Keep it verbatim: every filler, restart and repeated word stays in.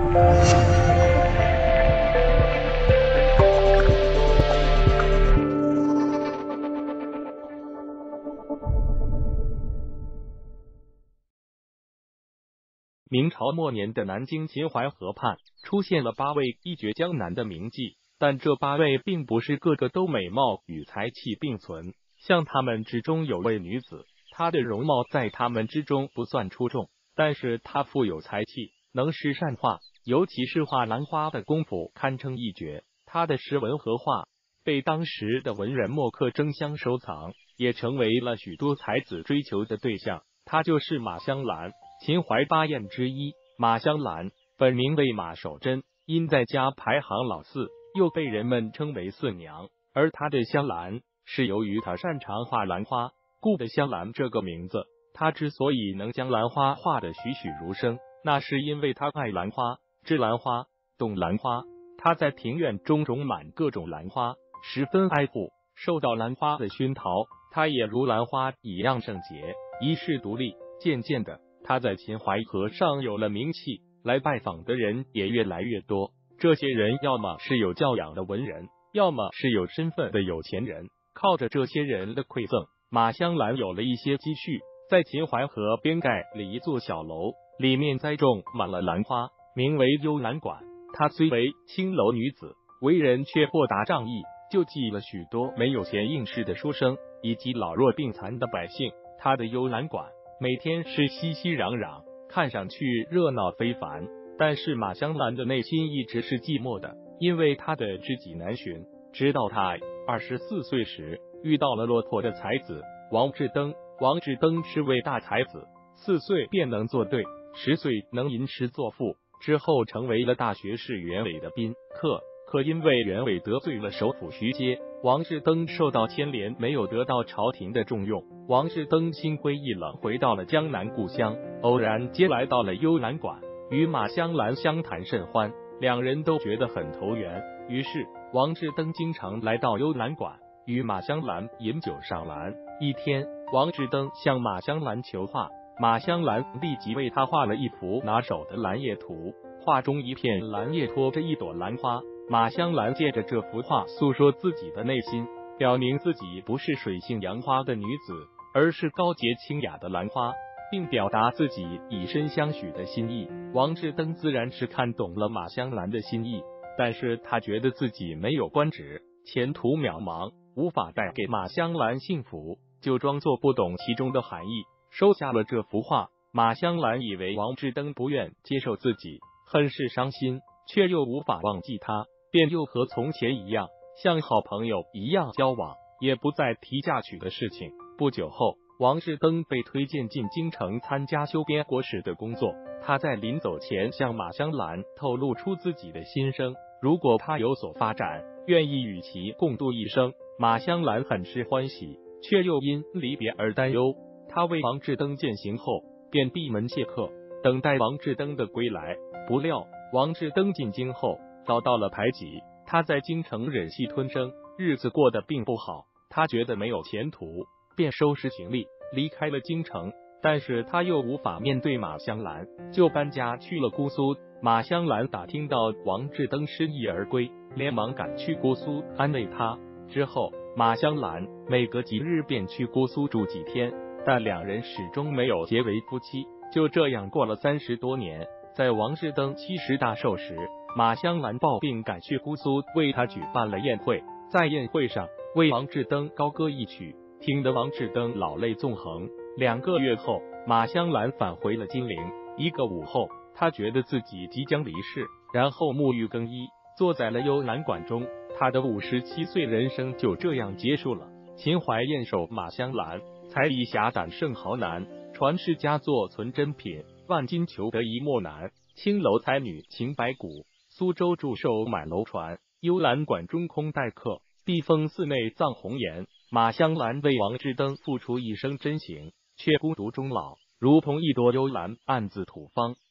明朝末年的南京秦淮河畔出现了八位一绝江南的名妓，但这八位并不是个个都美貌与才气并存。像他们之中有位女子，她的容貌在他们之中不算出众，但是她富有才气，能诗善画，尤其是画兰花的功夫堪称一绝。她的诗文和画被当时的文人墨客争相收藏，也成为了许多才子追求的对象。她就是马香兰。秦淮八艳之一，马香兰本名为马守贞，因在家排行老四，又被人们称为四娘。而她的香兰是由于她擅长画兰花，故的香兰这个名字。她之所以能将兰花画得栩栩如生，那是因为她爱兰花，知兰花，懂兰花。她在庭院中种满各种兰花，十分爱护。受到兰花的熏陶，她也如兰花一样圣洁，一世独立。渐渐的，他在秦淮河上有了名气，来拜访的人也越来越多。这些人要么是有教养的文人，要么是有身份的有钱人。靠着这些人的馈赠，马香兰有了一些积蓄，在秦淮河边盖了一座小楼，里面栽种满了兰花，名为幽兰馆。她虽为青楼女子，为人却豁达仗义，救济了许多没有钱应试的书生以及老弱病残的百姓。她的幽兰馆每天是熙熙攘攘，看上去热闹非凡，但是马香兰的内心一直是寂寞的，因为她的知己难寻。直到她二十四岁时，遇到了落魄的才子王志登。王志登是位大才子，四岁便能作对，十岁能吟诗作赋，之后成为了大学士袁伟的宾客。可因为袁伟得罪了首辅徐阶，王志登受到牵连，没有得到朝廷的重用。王志登心灰意冷，回到了江南故乡，偶然间来到了幽兰馆，与马香兰相谈甚欢，两人都觉得很投缘。于是王志登经常来到幽兰馆，与马香兰饮酒赏兰。一天，王志登向马香兰求画，马香兰立即为他画了一幅拿手的兰叶图，画中一片兰叶托着一朵兰花。马香兰借着这幅画诉说自己的内心，表明自己不是水性杨花的女子，而是高洁清雅的兰花，并表达自己以身相许的心意。王志登自然是看懂了马香兰的心意，但是他觉得自己没有官职，前途渺茫，无法带给马香兰幸福，就装作不懂其中的含义，收下了这幅画。马香兰以为王志登不愿接受自己，很是伤心，却又无法忘记他，便又和从前一样，像好朋友一样交往，也不再提嫁娶的事情。不久后，王志登被推荐进京城参加修边国史的工作。他在临走前向马香兰透露出自己的心声，如果他有所发展，愿意与其共度一生。马香兰很是欢喜，却又因离别而担忧。他为王志登饯行后，便闭门谢客，等待王志登的归来。不料王志登进京后遭到了排挤，他在京城忍气吞声，日子过得并不好。他觉得没有前途，便收拾行李离开了京城。但是他又无法面对马香兰，就搬家去了姑苏。马香兰打听到王志登失意而归，连忙赶去姑苏安慰他。之后马香兰每隔几日便去姑苏住几天，但两人始终没有结为夫妻。就这样过了三十多年，在王志登七十大寿时，马香兰抱病赶去姑苏，为他举办了宴会。在宴会上为王志登高歌一曲，听得王志登老泪纵横。两个月后，马香兰返回了金陵。一个午后，他觉得自己即将离世，然后沐浴更衣，坐在了幽兰馆中。他的五十七岁人生就这样结束了。秦淮艳手马香兰，才艺侠胆胜豪男，传世佳作存珍品，万金求得一墨难。青楼才女秦白骨，苏州祝寿满楼船。幽兰馆中空待客，碧峰寺内葬红颜。马香兰为王志登付出一生真情，却孤独终老，如同一朵幽兰暗自吐芳。